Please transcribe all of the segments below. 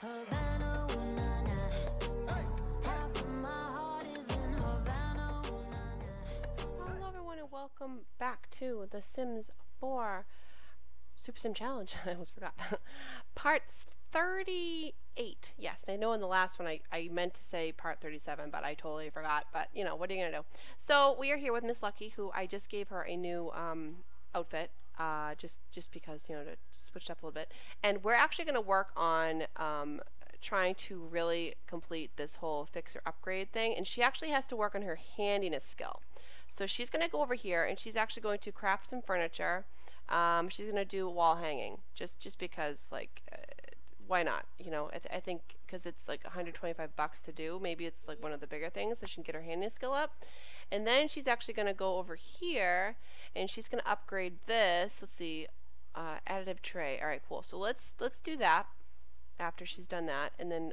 Havana, ooh, na, na. Half of my heart is in Havana, ooh, na, na. Hello everyone and welcome back to The Sims 4 Super Sim Challenge. I almost forgot. Part 38. Yes, and I know in the last one I meant to say part 37, but I totally forgot. But, you know, what are you going to do? So, we are here with Miss Lucky, who I just gave her a new outfit. Just because, you know, to switch it up a little bit. And we're actually going to work on trying to really complete this whole fixer upgrade thing. And she actually has to work on her handiness skill. So she's going to go over here and she's actually going to craft some furniture. She's going to do wall hanging just because, like, why not? You know, I think because it's like $125 to do. Maybe it's like one of the bigger things so she can get her handiness skill up. And then she's actually going to go over here and she's going to upgrade this. Let's see, additive tray. All right, cool. So let's do that after she's done that, and then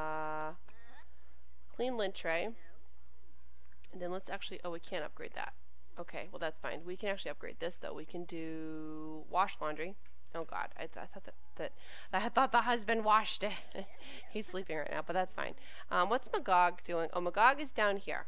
clean lint tray. And then let's actually, oh, we can't upgrade that. Okay, well that's fine. We can actually upgrade this though. We can do wash laundry. Oh God, I thought the husband washed it. He's sleeping right now, but that's fine. What's Magog doing? Oh, Magog is down here.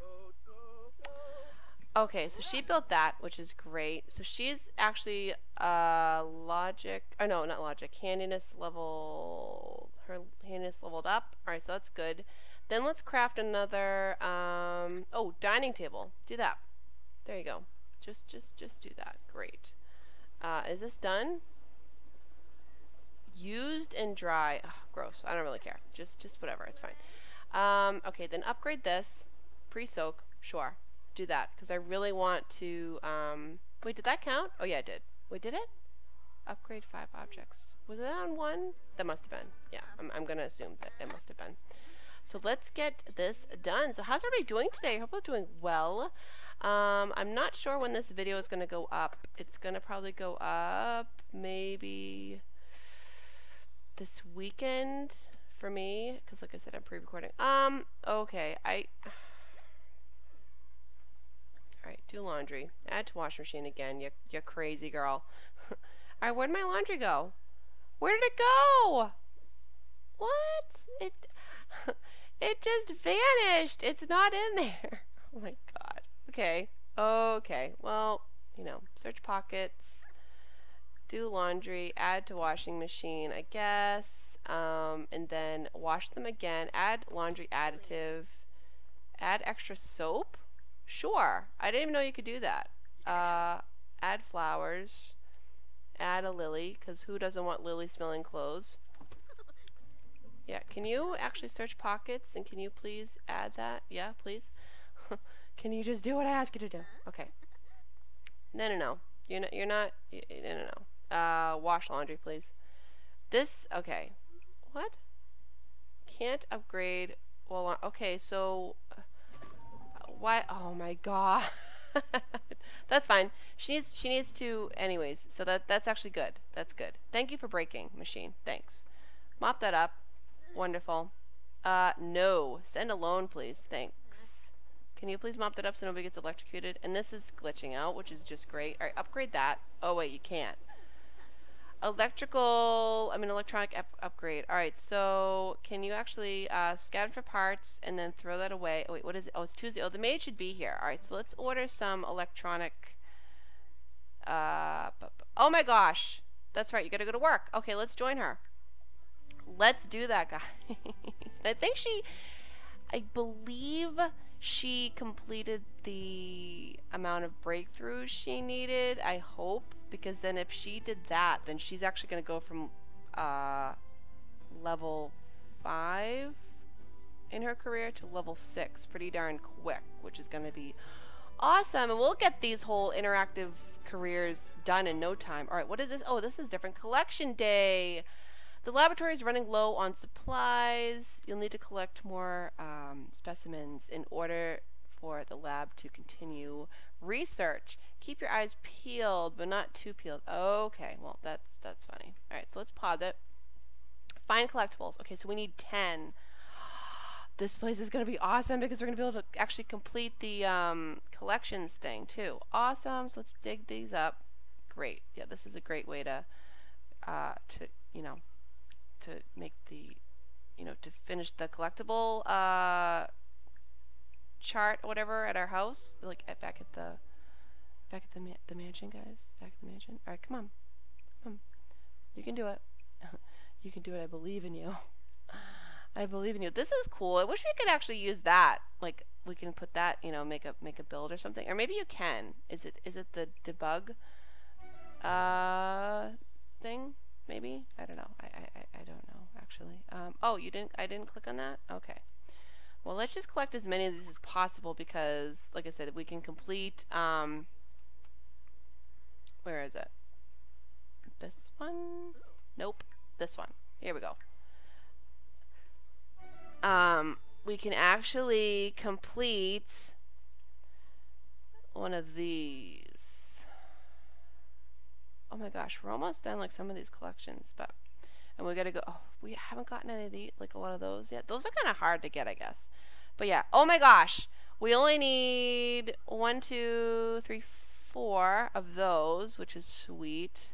Okay, so she built that, which is great. So she's actually logic, oh no, not logic, handiness level, her handiness leveled up. Alright, so that's good. Then let's craft another, oh, dining table. Do that. There you go. Just do that. Great. Is this done? Used and dry. Ugh, gross. I don't really care. Just whatever. It's fine. Okay, then upgrade this. Pre-soak. Sure. Do that because I really want to wait, did that count? Oh yeah, it did. Wait, did it? Upgrade 5 objects. Was it on 1? That must have been. Yeah, I'm gonna assume that it must have been. So let's get this done. So how's everybody doing today? I hope you're doing well. I'm not sure when this video is gonna go up. It's gonna probably go up maybe this weekend for me because like I said, I'm pre-recording. Okay, Alright, do laundry. Add to washing machine again, you crazy girl. Alright, where'd my laundry go? Where did it go? What? It just vanished. It's not in there. Oh my God. Okay. Okay. Well, you know, search pockets, do laundry, add to washing machine, I guess, and then wash them again, add laundry additive, add extra soap. Sure. I didn't even know you could do that. Add flowers. Add a lily, because who doesn't want lily smelling clothes? Yeah, can you actually search pockets and can you please add that? Yeah, please. Can you just do what I ask you to do? Okay. No. You're not no. Wash laundry, please. This, okay. What? Can't upgrade. Well, okay, so why? Oh my God. That's fine. She needs to anyways. So that's actually good. That's good. Thank you for breaking, machine. Thanks. Mop that up. Wonderful. No. Send alone, please. Thanks. Can you please mop that up so nobody gets electrocuted? And this is glitching out, which is just great. All right, upgrade that. Oh wait, you can't. Electronic upgrade. Alright, so can you actually scan for parts and then throw that away? Oh wait, what is it? Oh, it's Tuesday. Oh, the maid should be here. Alright, so let's order some electronic oh my gosh. That's right, you gotta go to work. Okay, let's join her. Let's do that, guys. I believe she completed the amount of breakthroughs she needed, I hope, because then if she did that, then she's actually going to go from level 5 in her career to level 6 pretty darn quick, which is going to be awesome. And we'll get these whole interactive careers done in no time. Alright, what is this? Oh, this is different. Collection day! The laboratory is running low on supplies. You'll need to collect more specimens in order for the lab to continue research. Keep your eyes peeled, but not too peeled. Okay, well, that's funny. Alright, so let's pause it. Find collectibles. Okay, so we need 10. This place is going to be awesome because we're going to be able to actually complete the collections thing, too. Awesome. So let's dig these up. Great. Yeah, this is a great way to you know, to make the you know, to finish the collectible chart or whatever at our house, like back at the mansion, guys. Back at the mansion. All right, come on, come on. You can do it. You can do it. I believe in you. I believe in you. This is cool. I wish we could actually use that. Like we can put that, you know, make a build or something. Or maybe you can. Is it the debug thing? Maybe? I don't know. I don't know actually. Oh, I didn't click on that? Okay. Well, let's just collect as many of these as possible because like I said, we can complete where is it? This one? Nope. This one. Here we go. We can actually complete one of these. Oh my gosh, we're almost done like some of these collections, but and we gotta go. Oh, we haven't gotten any of the like a lot of those yet. Those are kind of hard to get, I guess. But yeah. Oh my gosh, we only need 1, 2, 3, 4 of those, which is sweet.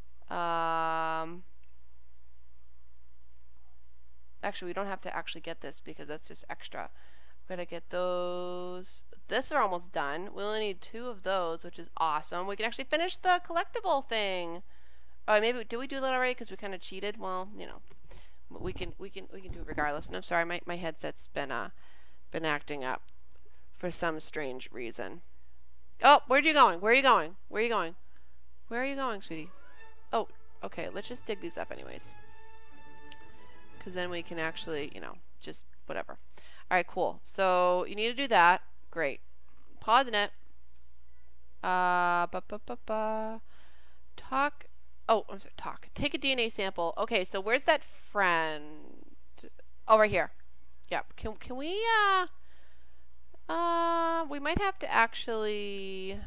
Actually, we don't have to actually get this because that's just extra. We're gonna get those. This are almost done. We only need 2 of those, which is awesome. We can actually finish the collectible thing. Oh, maybe did we do that already? Because we kind of cheated. Well, you know, we can do it regardless. And I'm sorry, my headset's been acting up for some strange reason. Oh, where are you going? Where are you going? Where are you going? Where are you going, sweetie? Oh, okay. Let's just dig these up, anyways. Because then we can actually, you know, just whatever. All right, cool. So you need to do that. Great. Pausing it. Talk. Oh, I'm sorry. Talk. Take a DNA sample. Okay, so where's that friend? Oh, right here. Yep. Can we? We might have to actually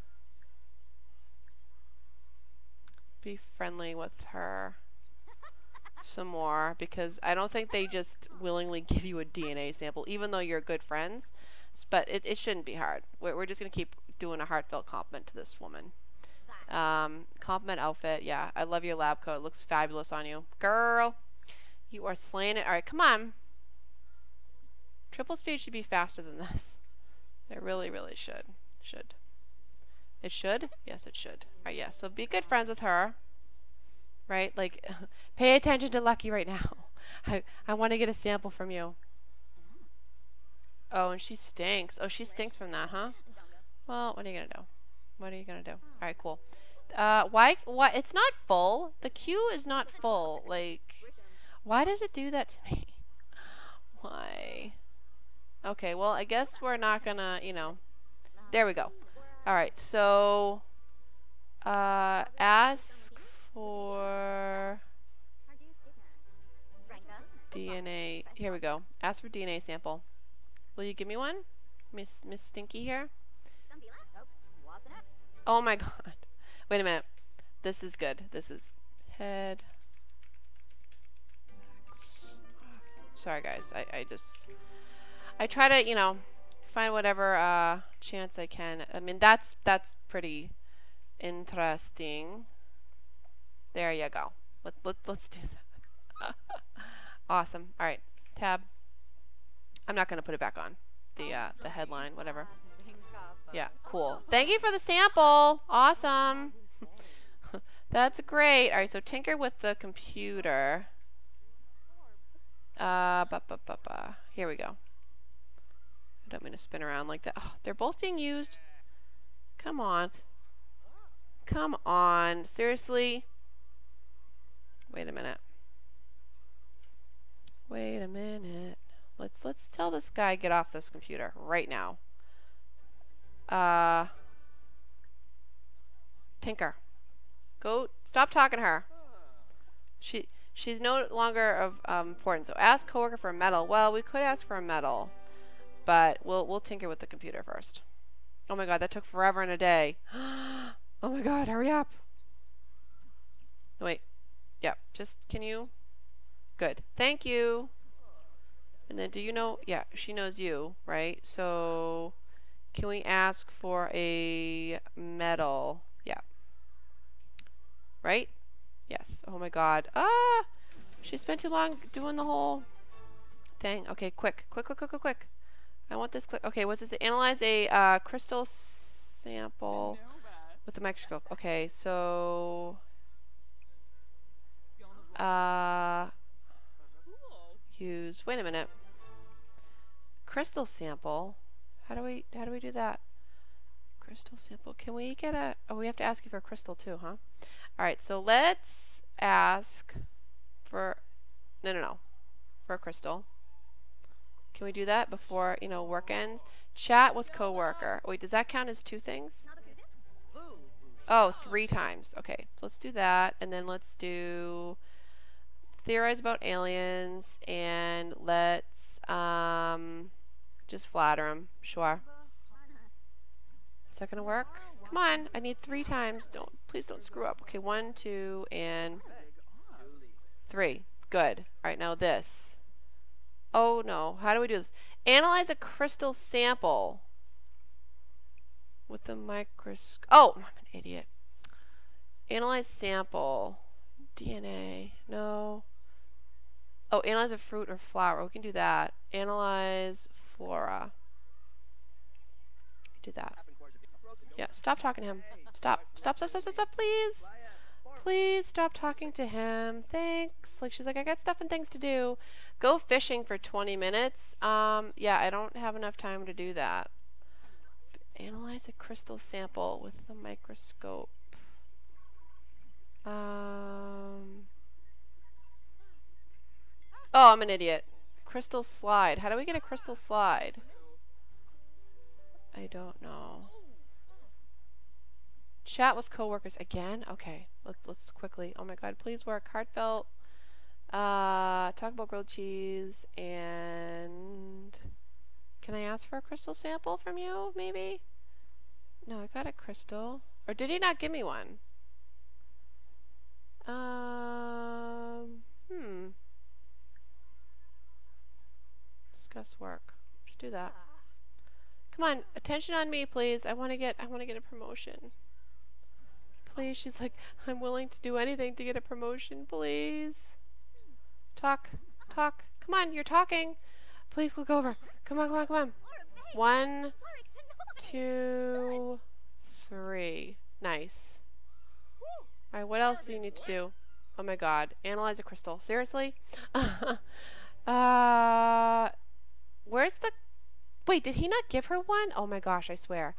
be friendly with her some more because I don't think they just willingly give you a DNA sample even though you're good friends, but it shouldn't be hard. We're just gonna keep doing a heartfelt compliment to this woman. Compliment outfit. Yeah, I love your lab coat. It looks fabulous on you, girl. You are slaying it. All right, come on. Triple speed should be faster than this. It really should. It should? Yes, it should. All right, yeah, so be good friends with her. Right? Like, pay attention to Lucky right now. I want to get a sample from you. Oh, and she stinks. Oh, she stinks from that, huh? Well, what are you going to do? What are you going to do? All right, cool. Why? It's not full. The queue is not full. Like, why does it do that to me? Why? Okay, well, I guess we're not going to, you know. There we go. All right, so ask for DNA. Here we go. Ask for DNA sample. Will you give me one, Miss Stinky here? Oh my god. Wait a minute. This is good. This is head. Sorry guys. I try to, you know, find whatever chance I can. I mean, that's pretty interesting. There you go. Let's do that. Awesome. All right, tab. I'm not gonna put it back on the headline, whatever. Yeah, cool. Thank you for the sample. Awesome. That's great. All right, so tinker with the computer. Here we go. I don't mean to spin around like that. Oh, they're both being used. Come on. Come on. Seriously? Wait a minute. Wait a minute. Let's tell this guy get off this computer right now. Tinker. Go stop talking to her. She's no longer of importance. So ask coworker for a medal. Well, we could ask for a medal, but we'll tinker with the computer first. Oh my god, that took forever and a day. Oh my god, hurry up. Wait. Yep, just can you? Good. Thank you. And then do you know? Yeah, she knows you, right? So can we ask for a medal? Yeah. Right? Yes. Oh my god. Ah! She spent too long doing the whole thing. Okay, quick. I want this quick. Okay, what's this? Analyze a crystal sample with a microscope. Okay, so use. Wait a minute. Crystal sample. How do we do that? Crystal sample. Can we get a? Oh, we have to ask you for a crystal too, huh? All right. So let's ask for. No. For a crystal. Can we do that before, you know, work ends? Chat with coworker. Wait, does that count as 2 things? Oh, 3 times. Okay, so let's do that, and then let's do theorize about aliens, and let's just flatter him. Sure. Is that gonna work? Come on, I need 3 times. Please don't screw up. Okay, 1, 2, and 3. Good. All right, now this. Oh no, how do we do this? Analyze a crystal sample with the microscope. Oh, I'm an idiot. Analyze sample. DNA. No. Oh, analyze a fruit or flower. We can do that. Analyze flora. Do that. Yeah, stop talking to him. Stop, please. Please stop talking to him. Thanks. Like, she's like, I got stuff and things to do. Go fishing for 20 minutes. Yeah, I don't have enough time to do that. Analyze a crystal sample with the microscope. Oh, I'm an idiot. Crystal slide. How do we get a crystal slide? I don't know. Chat with coworkers again. Okay, let's quickly. Oh my God, please work. Heartfelt. Talk about grilled cheese, and can I ask for a crystal sample from you? Maybe. No, I got a crystal. Or did he not give me one? Discuss work. Just do that. Come on, attention on me, please. I want to get a promotion. Please, she's like, I'm willing to do anything to get a promotion, please. Talk. Come on, you're talking. Please click over. Come on. 1, 2, 3. Nice. Alright, what else do you need to do? Oh my God. Analyze a crystal. Seriously? Where's the... Wait, did he not give her one? Oh my gosh, I swear.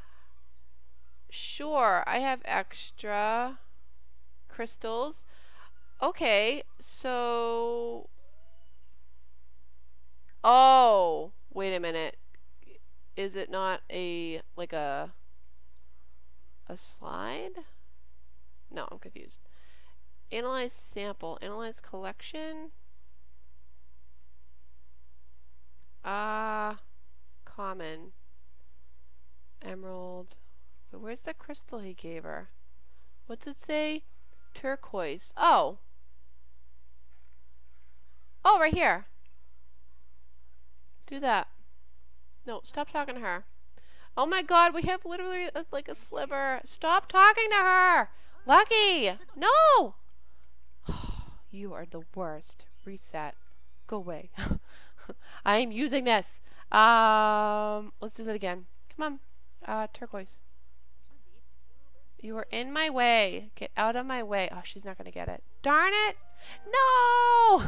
Sure, I have extra crystals. Okay, so... Oh, wait a minute. Is it not like a slide? No, I'm confused. Analyze sample. Analyze collection. Common. Emerald. Wait, where's the crystal he gave her? What's it say? Turquoise. Oh. Oh, right here. Do that. No, stop talking to her. Oh my God, we have literally like a sliver. Stop talking to her. Lucky. No. You are the worst. Reset. Go away. I am using this. Let's do that again. Come on. Turquoise. You are in my way. Get out of my way. Oh, she's not going to get it. Darn it. No.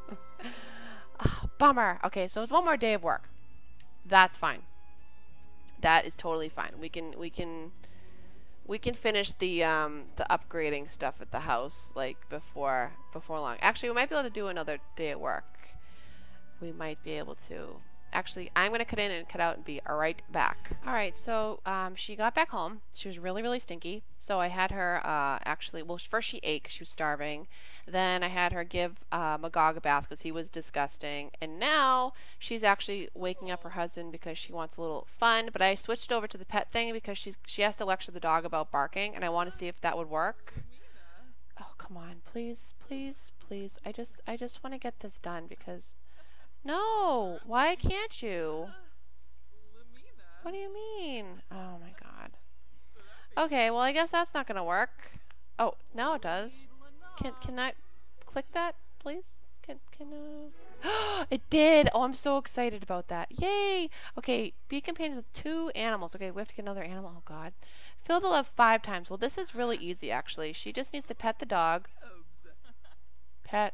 Bummer. Okay, so it's one more day of work. That's fine. That is totally fine. We can finish the upgrading stuff at the house like before long. Actually, we might be able to do another day at work. We might be able to. Actually, I'm going to cut in and cut out and be right back. Alright, so she got back home. She was really, really stinky. So I had her actually, well, first she ate because she was starving. Then I had her give Magog a bath because he was disgusting. And now she's actually waking up her husband because she wants a little fun. But I switched over to the pet thing because she has to lecture the dog about barking. And I want to see if that would work. Oh, come on. Please, please, please. I just want to get this done because... No, why can't you? What do you mean? Oh my God. Okay, well I guess that's not gonna work. Oh, now it does. Can that click that, please? Can It did. Oh, I'm so excited about that. Yay. Okay, be a companion with 2 animals. Okay, we have to get another animal. Oh, God. Fill the love 5 times. Well, this is really easy, actually. She just needs to pet the dog. Pet.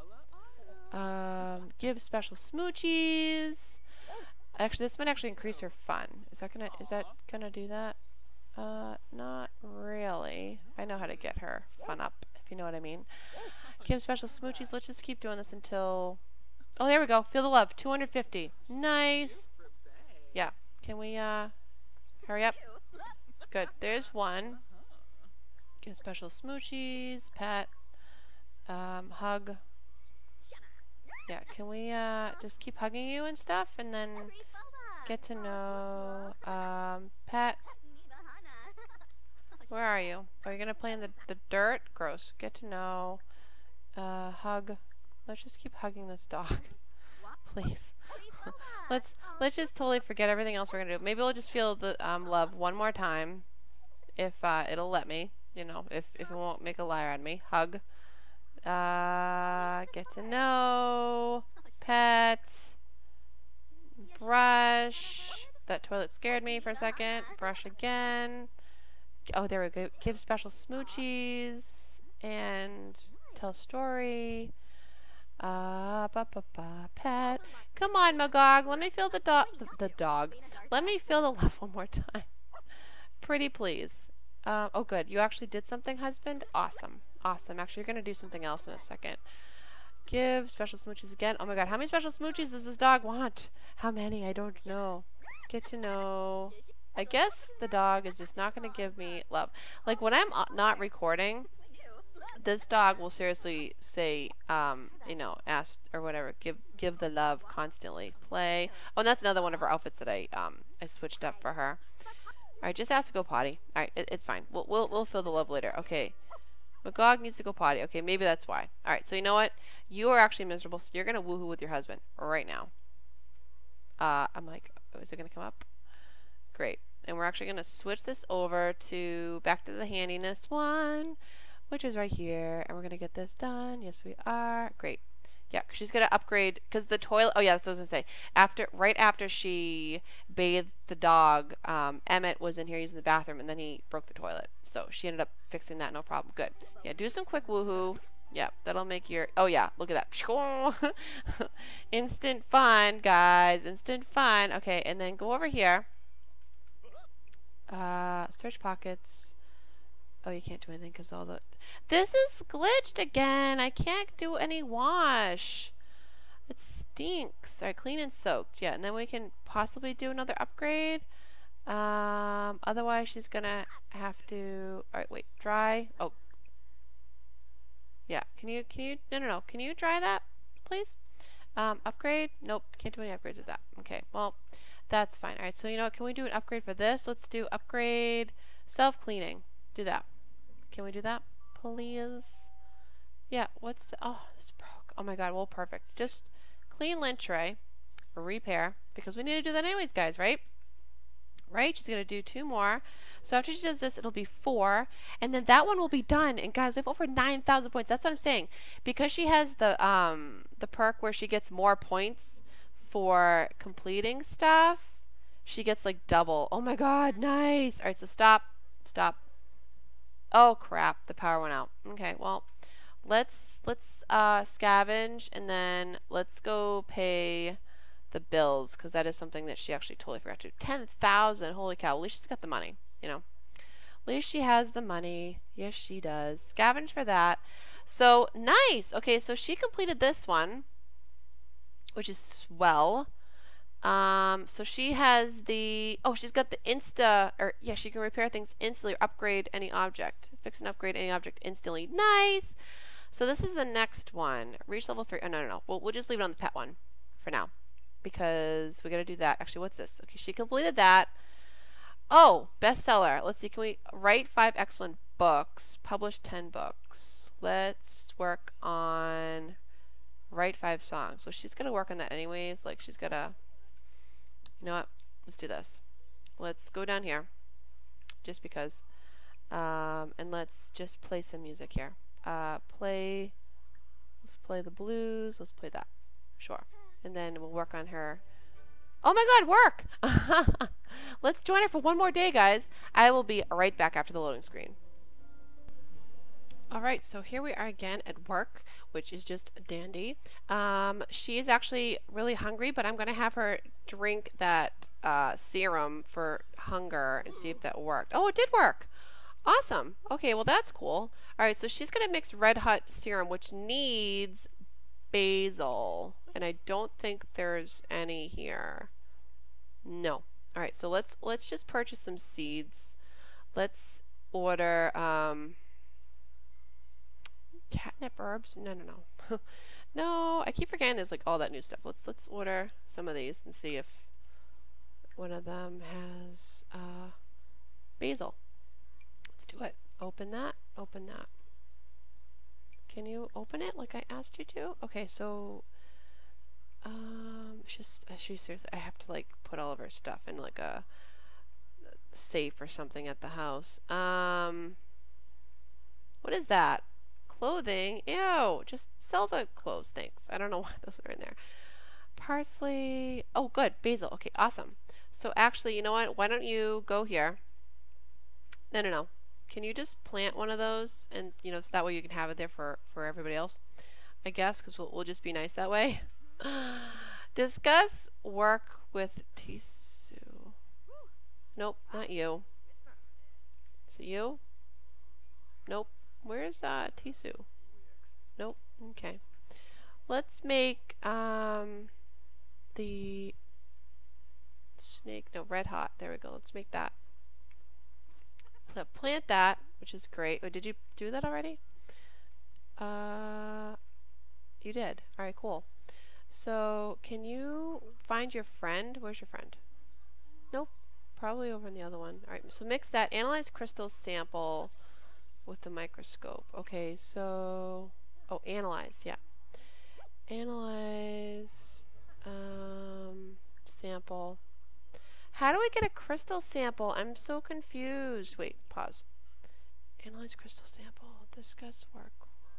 Give special smoochies. Actually, this might actually increase her fun. Is that gonna do that? Not really. I know how to get her fun up, if you know what I mean. Give special smoochies. Let's just keep doing this until... Oh, there we go. Feel the love. 250. Nice. Yeah. Can we, hurry up? Good. There's one. Give special smoochies. Pet. Hug. Yeah. Can we, just keep hugging you and stuff? And then get to know, pet. Where are you? Are you gonna play in the dirt? Gross. Get to know. Hug. Let's just keep hugging this dog. Please. let's just totally forget everything else we're gonna do. Maybe we'll just feel the love one more time. If it'll let me. You know, if it won't make a liar out of me. Hug. Get to know. Pet. Brush. That toilet scared me for a second. Brush again. Oh, there we go. Give special smoochies. And tell story. Pet. Come on, Magog. Let me feel the dog. Let me feel the love one more time. Pretty please. Oh, good. You actually did something, husband? Awesome. Awesome. Actually, you're going to do something else in a second. Give special smoochies again. Oh my god, how many special smoochies does this dog want? How many? I don't know. Get to know. I guess the dog is just not going to give me love. Like, when I'm not recording, this dog will seriously say, you know, ask or whatever, give the love constantly. Play. Oh, and that's another one of her outfits that I switched up for her. All right, just ask to go potty. All right, it's fine. We'll feel the love later. Okay. Magog needs to go potty. Okay, maybe that's why. All right, so you know what? You are actually miserable, so you're gonna woohoo with your husband right now. I'm like, oh, is it gonna come up? Great. And we're actually gonna switch this over to back to the handiness one, which is right here, and we're gonna get this done. Yes, we are. Great. Yeah, because she's gonna upgrade because the toilet. Oh yeah, that's what I was gonna say. Right after she bathed the dog, Emmett was in here using the bathroom, and then he broke the toilet. So she ended up fixing that, no problem. Good. Yeah, do some quick woohoo. Yeah, that'll make your. Oh yeah, look at that. Instant fun, guys. Instant fun. Okay, and then go over here. Search pockets. Oh, you can't do anything because all the... This is glitched again. I can't do any wash. It stinks. Alright, clean and soaked. Yeah, and then we can possibly do another upgrade. Otherwise, she's gonna have to... Alright, wait. Dry. Oh. Yeah, can you... No. Can you dry that, please? Upgrade? Nope, can't do any upgrades with that. Okay, well, that's fine. Alright, so you know what? Can we do an upgrade for this? Let's do upgrade self-cleaning. Do that. Can we do that, please? Yeah, what's... Oh, this broke. Oh my god, well, perfect. Just clean lint tray, repair, because we need to do that anyways, guys, right? Right? She's going to do 2 more. So after she does this, it'll be 4, and then that one will be done. And guys, we have over 9,000 points. That's what I'm saying. Because she has the perk where she gets more points for completing stuff, she gets like double. Oh my god, nice. All right, so stop. Oh crap, the power went out. Okay, well, let's scavenge, and then let's go pay the bills, because that is something that she actually totally forgot to do. 10,000, holy cow. At least she's got the money, you know. At least she has the money. Yes, she does. Scavenge for that. So nice. Okay, so she completed this one, which is swell. So she has the, oh, she's got the yeah, she can repair things instantly or upgrade any object. Fix and upgrade any object instantly. Nice! So this is the next one. Reach level 3. Oh, no. We'll just leave it on the pet one for now, because we gotta do that. Actually, what's this? Okay, she completed that. Oh, bestseller. Let's see, can we write 5 excellent books, publish 10 books. Let's work on write 5 songs. So she's gonna work on that anyways. Like, she's gotta... You know what? Let's do this. Let's go down here, just because, and let's just play some music here. Let's play the blues. Let's play that. Sure. And then we'll work on her. Oh my god, work! Let's join her for one more day, guys. I will be right back after the loading screen. Alright, so here we are again at work, which is just dandy. She is actually really hungry, but I'm going to have her drink that serum for hunger and see if that worked. Oh, it did work! Awesome! Okay, well that's cool. Alright, so she's going to mix Red Hot serum, which needs basil. And I don't think there's any here. No. Alright, so let's just purchase some seeds. Let's order catnip herbs. No. No, I keep forgetting there's like all that new stuff. Let's order some of these and see if one of them has basil. Let's do it. Open that. Open that. Can you open it like I asked you to? Okay, so she seriously, I have to like put all of her stuff in like a safe or something at the house. What is that? Clothing? Ew, just sell the clothes, thanks. I don't know why those are in there. Parsley. Oh, good. Basil. Okay, awesome. So actually, you know what? Why don't you go here? No. Can you just plant one of those? And, you know, so that way you can have it there for everybody else, I guess, because we'll just be nice that way. Discuss work with Tisu. Nope, not you. Is it you? Nope. Where's Tisu? Nope. Okay. Let's make the snake. No, Red Hot. There we go. Let's make that. Plant that, which is great. Oh, did you do that already? You did. All right, cool. So, can you find your friend? Where's your friend? Nope. Probably over in the other one. All right. So mix that. Analyze crystal sample with the microscope. Okay, so analyze, yeah. Analyze sample. How do I get a crystal sample? I'm so confused. Wait, pause. Analyze crystal sample. Discuss work.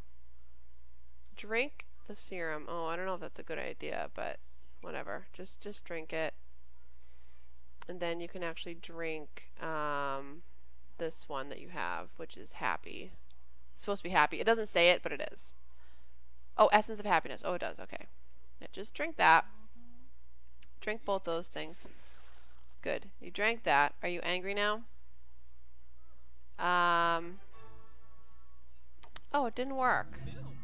Drink the serum. Oh, I don't know if that's a good idea, but whatever. Just drink it. And then you can actually drink this one that you have, which is happy. It's supposed to be happy. It doesn't say it, but it is. Oh, essence of happiness. Oh, it does. Okay. Yeah, just drink that. Drink both those things. Good. You drank that. Are you angry now? Oh, it didn't work.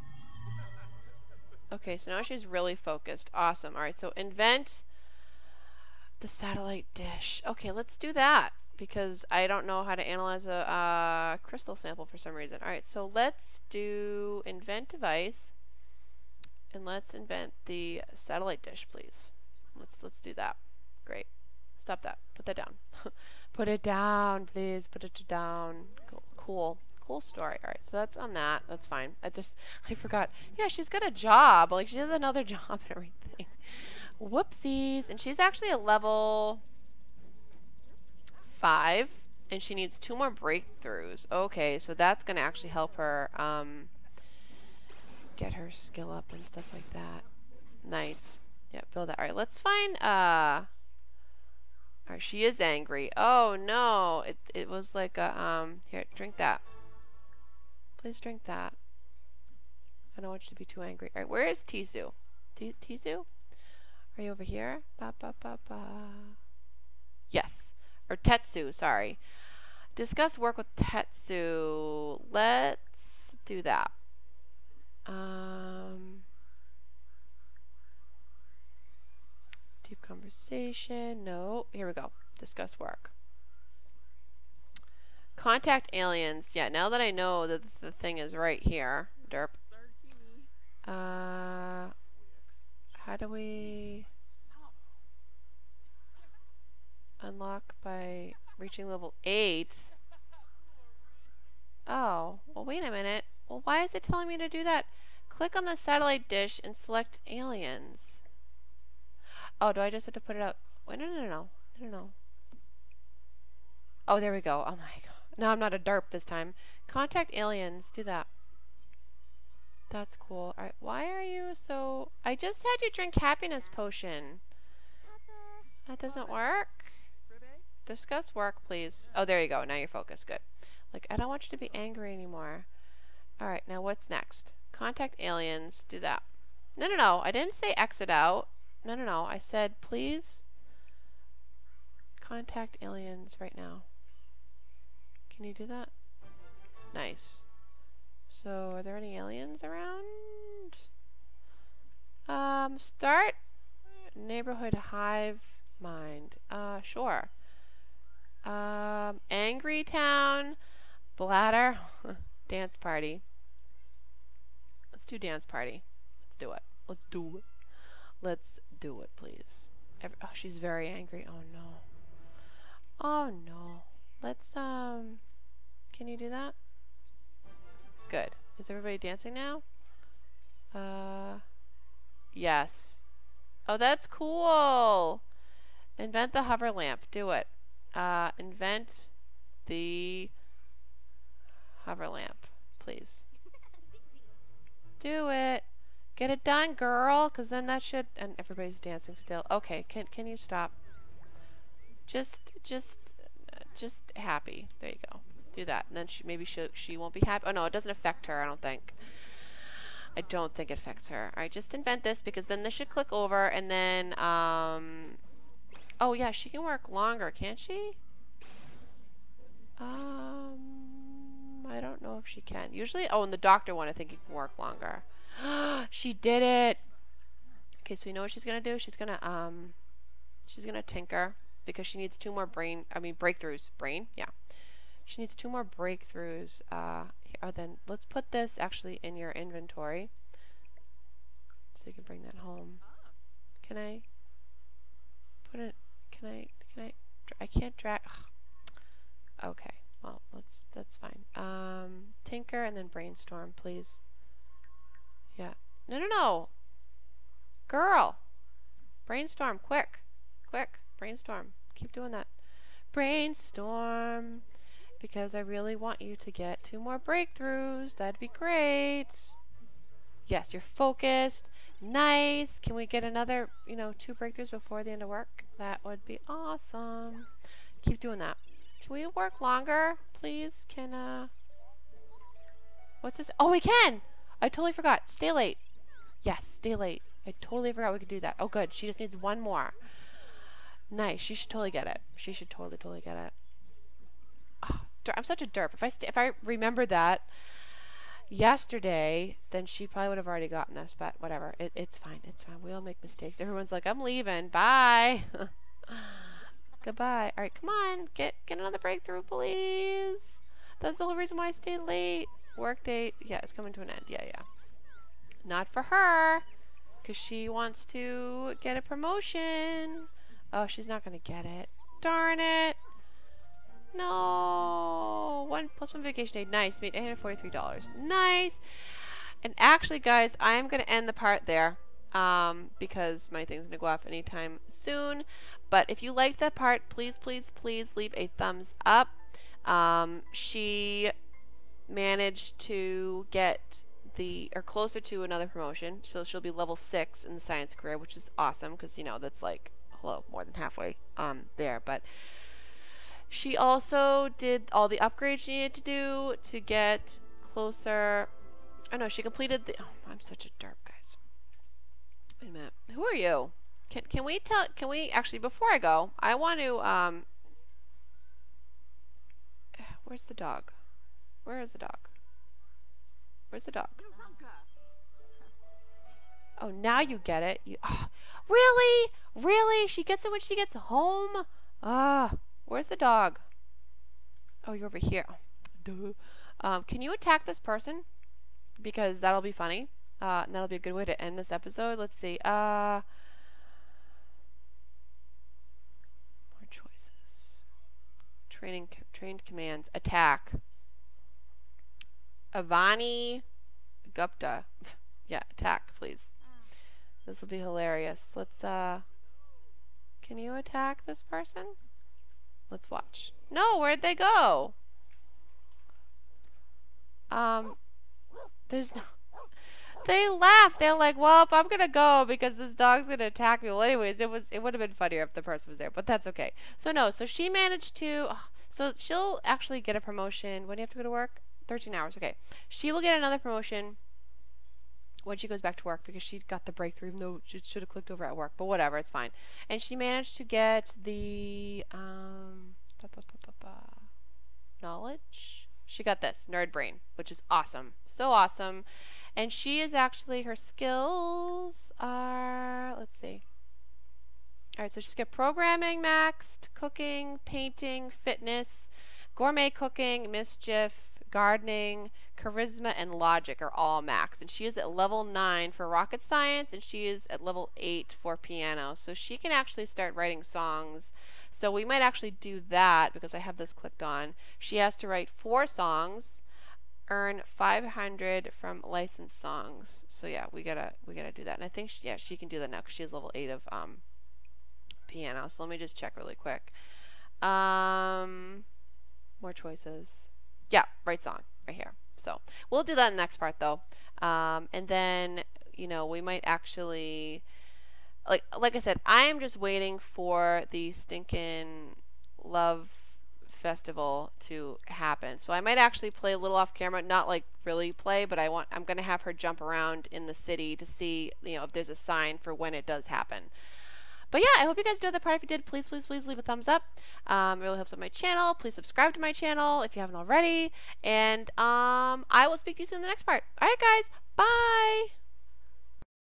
Okay, so now she's really focused. Awesome. All right, so invent the satellite dish. Okay, let's do that, because I don't know how to analyze a crystal sample for some reason. All right, so let's do invent device, and let's invent the satellite dish, please. Let's do that. Great. Stop that. Put that down. Put it down, please. Put it down. Cool. Cool story. All right, so that's on that. That's fine. I forgot. Yeah, she's got a job. Like, she has another job and everything. Whoopsies. And she's actually at level 5, and she needs 2 more breakthroughs. Okay, so that's going to actually help her get her skill up and stuff like that. Nice. Yeah, build that. All right, let's find all right, she is angry. Oh no, it was like a here, drink that. Please drink that. I don't want you to be too angry. All right, where is Tisu? Tisu? Are you over here? Ba ba ba ba. Yes. Or Tetsu, sorry. Discuss work with Tetsu. Let's do that. Deep conversation. No. Here we go. Discuss work. Contact aliens. Yeah, now that I know that the thing is right here. Derp. How do we unlock by reaching level 8? Oh, well, wait a minute. Well, why is it telling me to do that? Click on the satellite dish and select aliens. Oh, do I just have to put it up? Wait, no. Oh, there we go. Oh my god. No, I'm not a derp this time. Contact aliens. Do that. That's cool. Alright, why are you so... I just had you drink happiness potion. That doesn't work? Discuss work, please. Oh, there you go. Now you're focused. Good. Like, I don't want you to be angry anymore. Alright, now what's next? Contact aliens. Do that. No, no, no. I didn't say exit out. No, no, no. I said, please contact aliens right now. Can you do that? Nice. So, are there any aliens around? Start neighborhood hive mind. Sure. Angry town, bladder, dance party. Let's do dance party. Let's do it. Let's do it. Let's do it, please. Oh, she's very angry. Oh no. Oh no. Let's can you do that? Good. Is everybody dancing now? Yes. Oh, that's cool. Invent the hover lamp. Do it. Invent the hover lamp, please. Do it. Get it done, girl, because then that should... And everybody's dancing still. Okay, can you stop? Just happy. There you go. Do that. And then maybe she won't be happy. Oh, no, it doesn't affect her, I don't think. I don't think it affects her. Alright, just invent this, because then this should click over, and then, oh, yeah, she can work longer, can't she? I don't know if she can. Usually, oh, in the doctor one, I think you can work longer. She did it! Okay, so you know what she's gonna do? She's gonna tinker, because she needs 2 more breakthroughs. Brain? Yeah. She needs 2 more breakthroughs. Then let's put this actually in your inventory, so you can bring that home. Can I put it? Can I can't drag. Okay. Well, that's fine. Tinker and then brainstorm, please. Yeah. No. Girl. Brainstorm, quick. Brainstorm. Keep doing that. Brainstorm. Because I really want you to get 2 more breakthroughs. That'd be great. Yes, you're focused. Nice. Can we get another, 2 breakthroughs before the end of work? That would be awesome. Keep doing that. Can we work longer, please? What's this? Oh, we can! I totally forgot. Stay late. Yes, stay late. I totally forgot we could do that. Oh, good. She just needs 1 more. Nice. She should totally get it. She should totally get it. Oh, I'm such a derp. If I remember that yesterday, then she probably would have already gotten this, but whatever. It's fine. It's fine. We all make mistakes. Everyone's like, I'm leaving. Bye. Goodbye. All right, come on. Get another breakthrough, please. That's the whole reason why I stayed late. Work date. Yeah, it's coming to an end. Yeah. Not for her, because she wants to get a promotion. Oh, she's not going to get it. Darn it. No. 1+1 vacation day. Nice. Made $843. Nice. And actually, guys, I am going to end the part there because my thing's going to go off anytime soon. But if you liked that part, please leave a thumbs up. She managed to get closer to another promotion. So she'll be level 6 in the science career, which is awesome because, that's like, hello, more than halfway there. But she also did all the upgrades she needed to do to get closer. Oh no, she completed the... Oh, I'm such a derp, guys. Wait a minute. Who are you? Can we actually, before I go, I want to, where's the dog? Where is the dog? Where's the dog? Oh, now you get it. Really? Really? She gets it when she gets home? Where's the dog? Oh, you're over here. Duh. Can you attack this person? Because that'll be funny. And that'll be a good way to end this episode. Let's see. More choices. Trained commands. Attack. Avani Gupta. Yeah, attack, please. This will be hilarious. Let's, can you attack this person? Let's watch. No, where'd they go? There's no... they laughed. They're like, well, I'm gonna go because this dog's gonna attack me. Well, anyways, it would have been funnier if the person was there, but that's okay. So no, so she managed to. So she'll actually get a promotion. When do you have to go to work? 13 hours. Okay. She will get another promotion when she goes back to work because she got the breakthrough, even though she should have clicked over at work. But whatever, it's fine. And she managed to get the knowledge. She got this nerd brain, which is awesome. So awesome. And she is actually, her skills are, let's see. All right, so she's got programming maxed, cooking, painting, fitness, gourmet cooking, mischief, gardening, charisma, and logic are all maxed. And she is at level 9 for rocket science, and she is at level 8 for piano. So she can actually start writing songs. So we might actually do that because I have this clicked on. She has to write 4 songs, earn 500 from licensed songs. So yeah, we gotta do that. And I think she can do that now because she has level 8 of piano. So let me just check really quick. More choices. Yeah, right song right here. So we'll do that in the next part though. And then, you know, we might actually, like I said, I am just waiting for the stinking love festival to happen. So I might actually play a little off camera, not like really play, but I'm going to have her jump around in the city to see, you know, if there's a sign for when it does happen. But yeah, I hope you guys enjoyed the part. If you did, please leave a thumbs up. It really helps with my channel. Please subscribe to my channel if you haven't already. And I will speak to you soon in the next part. Alright guys, bye!